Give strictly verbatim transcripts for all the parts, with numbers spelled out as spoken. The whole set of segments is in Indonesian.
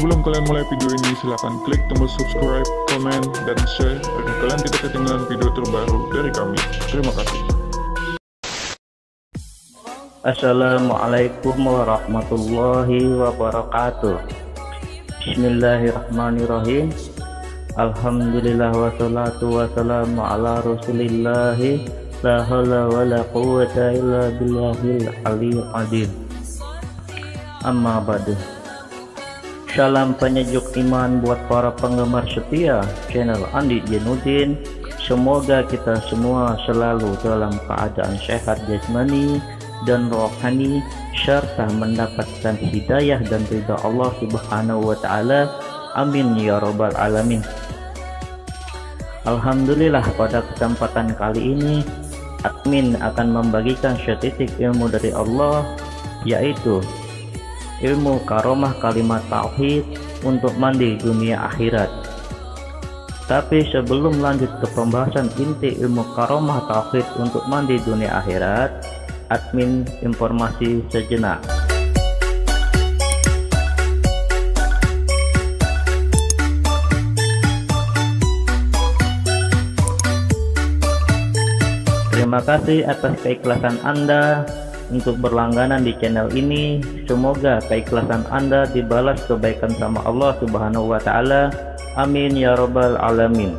Sebelum kalian mulai video ini, silahkan klik tombol subscribe, komen, dan share agar kalian tidak ketinggalan video terbaru dari kami. Terima kasih. Assalamualaikum warahmatullahi wabarakatuh. Bismillahirrahmanirrahim. Alhamdulillah wassalatu wassalamu ala rasulillahi la hawla wa la quwwata illa billahil aliyyil azim. Amma ba'du. Salam penyejuk iman buat para penggemar setia channel Andi Jainuddin. Semoga kita semua selalu dalam keadaan sehat jasmani dan rohani, serta mendapatkan hidayah dan ridha Allah Subhanahu wa taala. Amin ya rabbal alamin. Alhamdulillah, pada kesempatan kali ini admin akan membagikan setitik ilmu dari Allah, yaitu ilmu karomah kalimat tauhid untuk mandi dunia akhirat. Tapi sebelum lanjut ke pembahasan inti ilmu karomah tauhid untuk mandi dunia akhirat, admin informasi sejenak. Terima kasih atas keikhlasan Anda untuk berlangganan di channel ini. Semoga keikhlasan Anda dibalas kebaikan sama Allah Subhanahu wa taala. Amin ya rabbal alamin.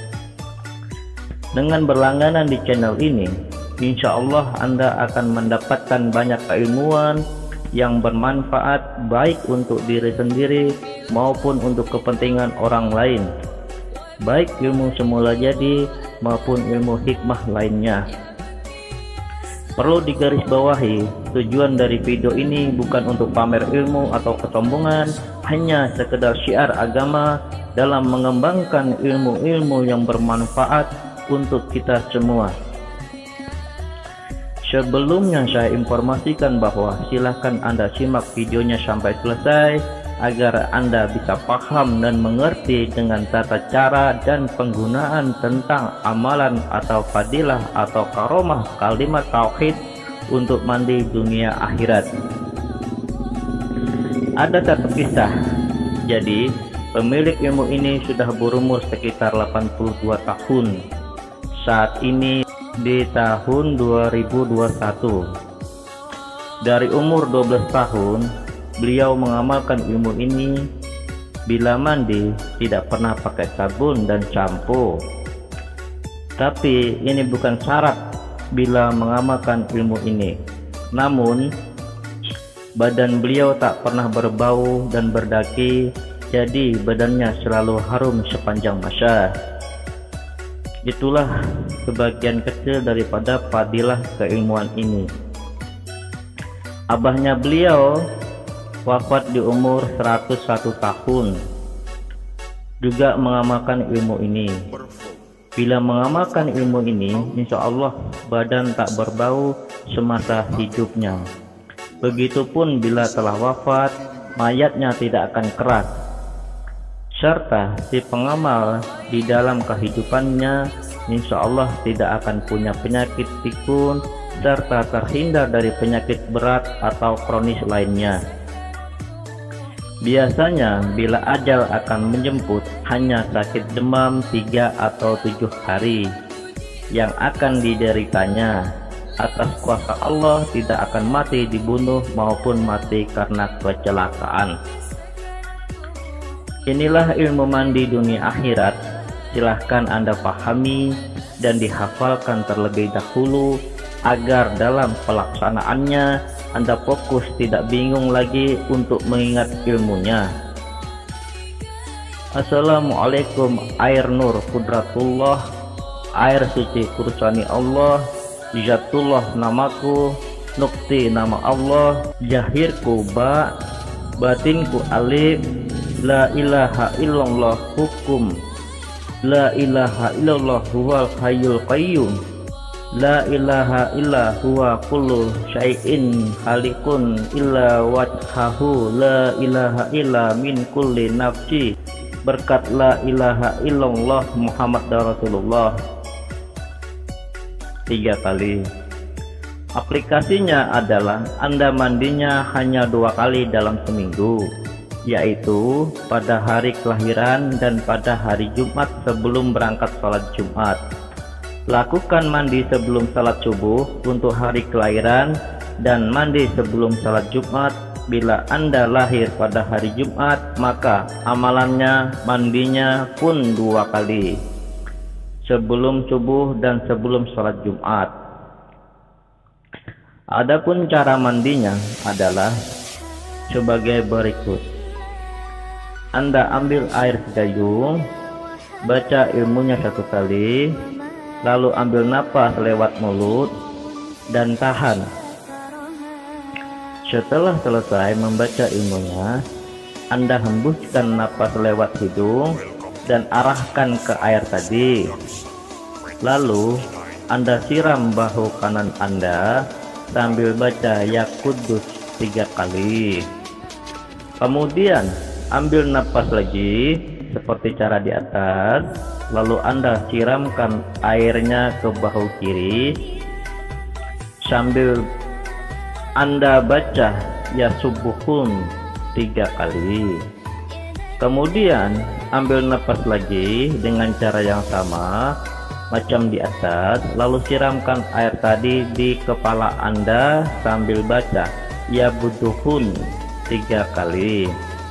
Dengan berlangganan di channel ini, insya Allah Anda akan mendapatkan banyak keilmuan yang bermanfaat, baik untuk diri sendiri maupun untuk kepentingan orang lain, baik ilmu semula jadi maupun ilmu hikmah lainnya. Perlu digarisbawahi, tujuan dari video ini bukan untuk pamer ilmu atau kesombongan, hanya sekedar syiar agama dalam mengembangkan ilmu-ilmu yang bermanfaat untuk kita semua. Sebelumnya saya informasikan bahwa silahkan Anda simak videonya sampai selesai agar Anda bisa paham dan mengerti dengan tata cara dan penggunaan tentang amalan atau fadilah atau karomah kalimat tauhid untuk mandi dunia akhirat. Ada satu kisah. Jadi pemilik ilmu ini sudah berumur sekitar delapan puluh dua tahun. Saat ini di tahun dua ribu dua puluh satu. Dari umur dua belas tahun, beliau mengamalkan ilmu ini. Bila mandi tidak pernah pakai sabun dan sampo. Tapi ini bukan syarat bila mengamalkan ilmu ini. Namun badan beliau tak pernah berbau dan berdaki, jadi badannya selalu harum sepanjang masa. Itulah sebagian kecil daripada fadilah keilmuan ini. Abahnya beliau wafat di umur seratus satu tahun, juga mengamalkan ilmu ini. Bila mengamalkan ilmu ini, insya Allah badan tak berbau semasa hidupnya. Begitupun bila telah wafat, mayatnya tidak akan keras. Serta si pengamal di dalam kehidupannya insya Allah tidak akan punya penyakit pikun, serta terhindar dari penyakit berat atau kronis lainnya. Biasanya bila ajal akan menjemput, hanya sakit demam tiga atau tujuh hari yang akan dideritanya. Atas kuasa Allah tidak akan mati dibunuh maupun mati karena kecelakaan. Inilah ilmu mandi dunia akhirat. Silahkan Anda pahami dan dihafalkan terlebih dahulu agar dalam pelaksanaannya Anda fokus, tidak bingung lagi untuk mengingat ilmunya. Assalamualaikum. Air nur kudratullah, air suci kursani Allah, Zatullah namaku, nukti nama Allah, jahirku ba, batinku alif, la ilaha illallah hukum, la ilaha illallah huwal hayyul qayyum, la ilaha illa huwa kullu syai'in halikun illa wajhahu, la ilaha illa min kulli nafsi, berkat la ilaha illallah Muhammad Rasulullah. Tiga kali. Aplikasinya adalah Anda mandinya hanya dua kali dalam seminggu. yaitu pada hari kelahiran dan pada hari Jumat sebelum berangkat sholat Jumat. Lakukan mandi sebelum salat subuh untuk hari kelahiran dan mandi sebelum salat Jumat. Bila Anda lahir pada hari Jumat, maka amalannya mandinya pun dua kali, sebelum subuh dan sebelum salat Jumat. Adapun cara mandinya adalah sebagai berikut. Anda ambil air segayung, baca ilmunya satu kali, lalu ambil napas lewat mulut dan tahan. Setelah selesai membaca ilmunya, Anda hembuskan napas lewat hidung dan arahkan ke air tadi. Lalu Anda siram bahu kanan Anda sambil baca Ya Kudus tiga kali. Kemudian ambil napas lagi seperti cara di atas, lalu Anda siramkan airnya ke bahu kiri sambil Anda baca Ya Subuhun tiga kali. Kemudian ambil napas lagi dengan cara yang sama macam di atas, lalu siramkan air tadi di kepala Anda sambil baca Ya Buduhun tiga kali.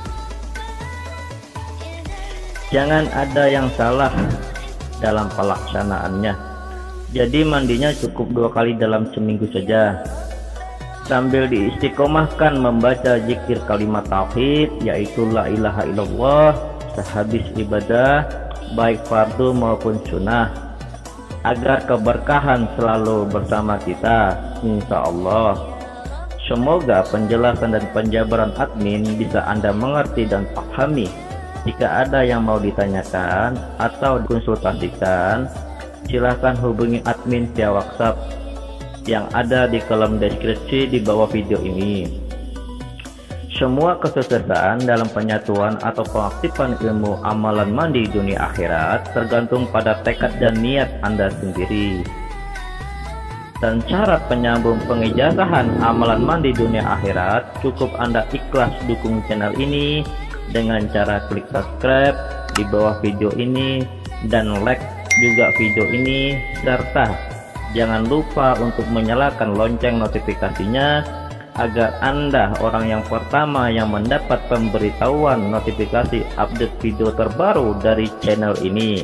Jangan ada yang salah dalam pelaksanaannya. Jadi mandinya cukup dua kali dalam seminggu saja, sambil diistiqomahkan membaca zikir kalimat tauhid, yaitu la ilaha illallah sehabis ibadah baik fardu maupun sunnah, agar keberkahan selalu bersama kita insya Allah. Semoga penjelasan dan penjabaran admin bisa Anda mengerti dan pahami. Jika ada yang mau ditanyakan atau dikonsultasikan, silahkan hubungi admin via WhatsApp yang ada di kolom deskripsi di bawah video ini. Semua kesuksesan dalam penyatuan atau pengaktifan ilmu amalan mandi dunia akhirat tergantung pada tekad dan niat Anda sendiri. Dan syarat penyambung pengijazahan amalan mandi dunia akhirat, cukup Anda ikhlas dukung channel ini dengan cara klik subscribe di bawah video ini dan like juga video ini, serta jangan lupa untuk menyalakan lonceng notifikasinya agar Anda orang yang pertama yang mendapat pemberitahuan notifikasi update video terbaru dari channel ini.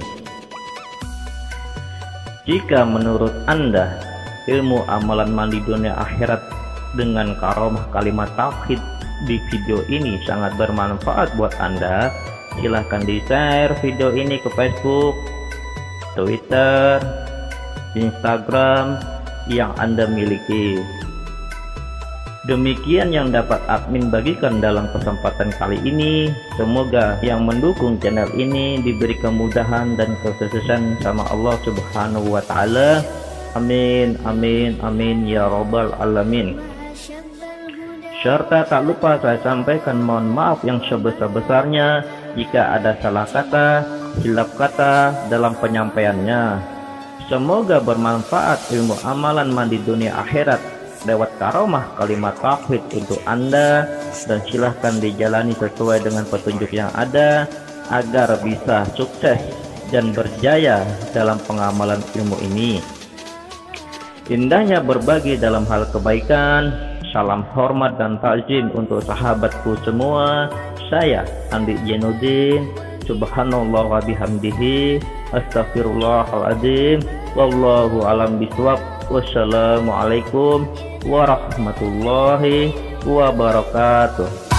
Jika menurut Anda ilmu amalan mandi dunia akhirat dengan karomah kalimat tauhid di video ini sangat bermanfaat buat Anda, silahkan di-share video ini ke Facebook, Twitter, Instagram yang Anda miliki. Demikian yang dapat admin bagikan dalam kesempatan kali ini. Semoga yang mendukung channel ini diberi kemudahan dan kesuksesan sama Allah Subhanahu wa taala. Amin amin amin ya rabbal alamin. Serta tak lupa saya sampaikan mohon maaf yang sebesar-besarnya jika ada salah kata, silap kata dalam penyampaiannya. Semoga bermanfaat ilmu amalan mandi dunia akhirat lewat karomah kalimat tauhid untuk Anda, dan silahkan dijalani sesuai dengan petunjuk yang ada agar bisa sukses dan berjaya dalam pengamalan ilmu ini. Indahnya berbagi dalam hal kebaikan. Salam hormat dan takzim untuk sahabatku semua. Saya Andi Jainuddin. Subhanallah wa bihamdihi, astaghfirullahaladzim, wallahu alam biswab. Wassalamualaikum warahmatullahi wabarakatuh.